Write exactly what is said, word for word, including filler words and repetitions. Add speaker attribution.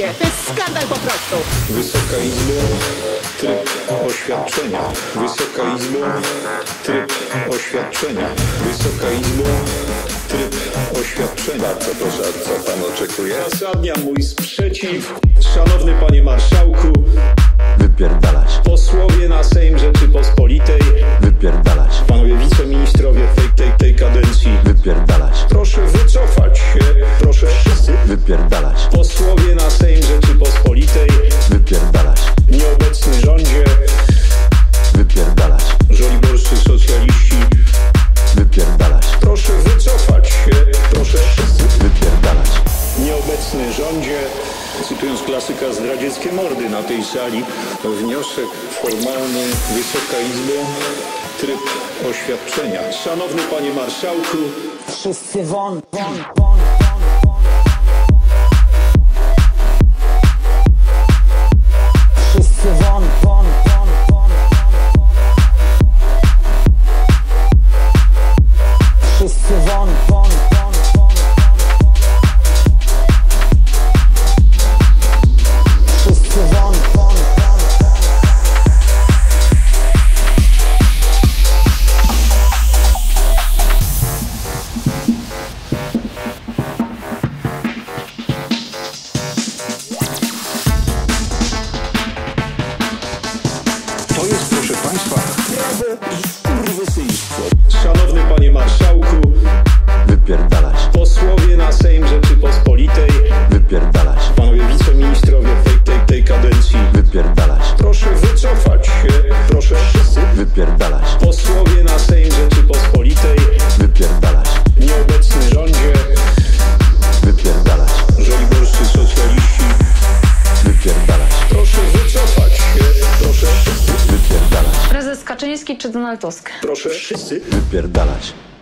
Speaker 1: dzieje? To jest skandal po prostu.
Speaker 2: Wysoka Izbo, tryb oświadczenia. Wysoka Izbo, tryb oświadczenia. Wysoka Izbo, tryb oświadczenia.
Speaker 3: Bardzo proszę, co pan oczekuje?
Speaker 2: Uzasadniam mój sprzeciw. Szanowny panie marszałku,
Speaker 4: Wypierdalać,
Speaker 2: posłowie na Sejm Rzeczypospolitej,
Speaker 4: wypierdalać,
Speaker 2: panowie wiceministrowie tej, tej, tej kadencji,
Speaker 4: wypierdalać,
Speaker 2: proszę wycofać się, proszę wszyscy.
Speaker 4: wypierdalać,
Speaker 2: Posłowie na Sejm Rzeczypospolitej,
Speaker 4: wypierdalać,
Speaker 2: nieobecny rządzie,
Speaker 4: wypierdalać,
Speaker 2: żoliborscy socjaliści,
Speaker 4: wypierdalać,
Speaker 2: proszę wycofać się, proszę wszyscy.
Speaker 4: wypierdalać,
Speaker 2: Nieobecny rządzie, cytując klasyka zdradzieckie mordy na tej sali, wniosek formalny. Wysoka Izbo, tryb oświadczenia. Szanowny panie marszałku,
Speaker 1: Wszyscy won, won, won. Wszyscy won, won, won, won. Wszyscy won, won, won, won. Wszyscy won, won, won.
Speaker 2: to jest, proszę państwa, prawo i skurwysyństwo. Szanowny panie marszałku,
Speaker 4: wypierdalać,
Speaker 2: posłowie na Sejm Rzeczypospolitej,
Speaker 4: wypierdalać,
Speaker 2: panowie wiceministrowie tej, tej, tej kadencji,
Speaker 4: wypierdalać,
Speaker 2: proszę wycofać się, proszę wszyscy.
Speaker 4: wypierdalać,
Speaker 2: Posłowie na Sejm Rzeczypospolitej,
Speaker 4: wypierdalać,
Speaker 2: nieobecny rządzie,
Speaker 4: wypierdalać,
Speaker 2: żoliborscy socjaliści,
Speaker 4: wypierdalać,
Speaker 2: proszę wycofać się, proszę wszyscy.
Speaker 4: wypierdalać,
Speaker 5: Prezes Kaczyński czy Donald Tusk?
Speaker 2: Proszę wszyscy.
Speaker 4: wypierdalać.